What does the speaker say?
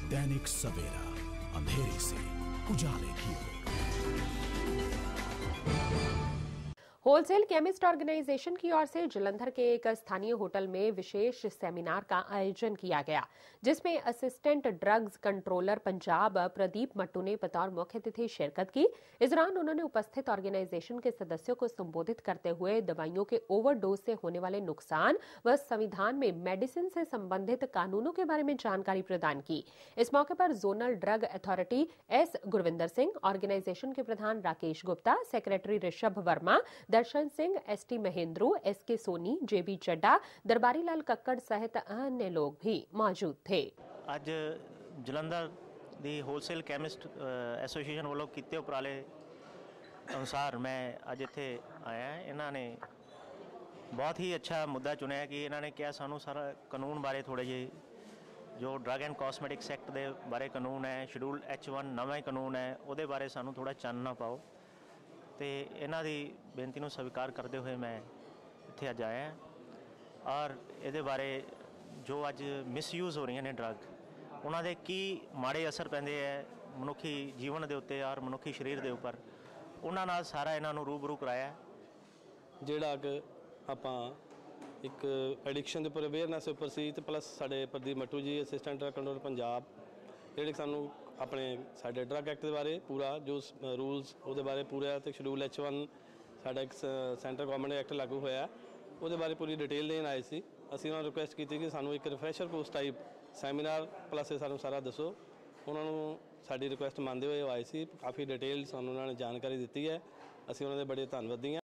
दैनिक सवेरा, अंधेरे से उजाले की ओर। होलसेल केमिस्ट ऑर्गेनाइजेशन की ओर से जलंधर के एक स्थानीय होटल में विशेष सेमिनार का आयोजन किया गया, जिसमें assistant drugs controller Punjab Pradeep Mattu ने बतौर मुख्य अतिथि शिरकत की। इस दौरान उन्होंने उपस्थित ऑर्गेनाइजेशन के सदस्यों को संबोधित करते हुए दवाइयों के ओवरडोज से होने वाले नुकसान व संविधान में मेडिसिन से संबंधित कानूनों के बारे में जानकारी प्रदान की। इस मौके पर zonal drug authority S Gurvinder Singh, organisation के प्रधान Rakesh Gupta, secretary Rishabh Verma, Darshan Singh, ST Mahendru, SK Soni, JB Chadda, Darbari Lal Kakkar सहित अन्य लोग भी मौजूद थे। ਅੱਜ ਜਲੰਧਰ ਦੀ ਹੋਲਸੇਲ ਕੈਮਿਸਟ ਐਸੋਸੀਏਸ਼ਨ ਵੱਲੋਂ ਕੀਤੇ ਉਪਰਾਲੇ ਅਨੁਸਾਰ ਮੈਂ ਅੱਜ ਇੱਥੇ ਆਇਆ। ਇਹਨਾਂ ਨੇ ਬਹੁਤ ਹੀ ਅੱਛਾ ਮੁੱਦਾ ਚੁਣਿਆ ਕਿ ਇਹਨਾਂ ਨੇ ਕਿਹਾ ਸਾਨੂੰ ਸਾਰਾ ਕਾਨੂੰਨ ਬਾਰੇ ਥੋੜ੍ਹੇ ਜਿਹੇ ਜੋ ਡਰੱਗ ਐਂਡ ਕਾਸਮੈਟਿਕਸ ਐਕਟ ਦੇ ਬਾਰੇ ਕਾਨੂੰਨ ਹੈ, ਸ਼ਡਿਊਲ H1 ਨਵਾਂ ਹੀ ਕਾਨੂੰਨ ਹੈ, ਉਹਦੇ ਬਾਰੇ ਸਾਨੂੰ ਥੋੜ੍ਹਾ ਚਾਨਣਾ ਪਾਓ। तो इन्हों की बेनती को स्वीकार करते हुए मैं इत्थे अज आया और ये बारे जो अज मिसयूज़ हो रही ने ड्रग, उन्होंने की माड़े असर पैंदे है मनुखी जीवन के उत्ते और मनुखी शरीर के उपर, उन्होंने सारा इन्हों रूबरू कराया। जोड़ा कि आप एक एडिक्शन के उपर अवेयरनैस उपर सी ते प्लस साडे Pradeep Mattu ji assistant drug controller Punjab ਜਿਹੜੇ ਸਾਨੂੰ ਆਪਣੇ ਸਾਡੇ ਡਰੱਗ ਐਕਟ ਦੇ ਬਾਰੇ ਪੂਰਾ ਜੋ ਰੂਲਸ ਉਹਦੇ ਬਾਰੇ ਪੂਰਾ ਤੇ ਸ਼ਡਿਊਲ H1 ਸਾਡਾ ਇੱਕ ਸੈਂਟਰ ਗਵਰਨਮੈਂਟ ਐਕਟ ਲਾਗੂ ਹੋਇਆ ਉਹਦੇ ਬਾਰੇ ਪੂਰੀ ਡਿਟੇਲ ਦੇਣ ਆਏ ਸੀ। ਅਸੀਂ ਉਹਨਾਂ ਨੂੰ ਰਿਕੁਐਸਟ ਕੀਤੀ ਕਿ ਸਾਨੂੰ ਇੱਕ refresher course type seminar plus ਸਾਨੂੰ ਸਾਰਾ ਦੱਸੋ। ਉਹਨਾਂ ਨੂੰ ਸਾਡੀ ਰਿਕੁਐਸਟ ਮੰਨਦੇ ਹੋਏ ਆਏ ਸੀ, ਕਾਫੀ ਡਿਟੇਲ ਸਾਨੂੰ ਉਹਨਾਂ ਨੇ ਜਾਣਕਾਰੀ ਦਿੱਤੀ ਹੈ। ਅਸੀਂ ਉਹਨਾਂ ਦੇ ਬੜੇ ਧੰਨਵਾਦੀ ਹਾਂ।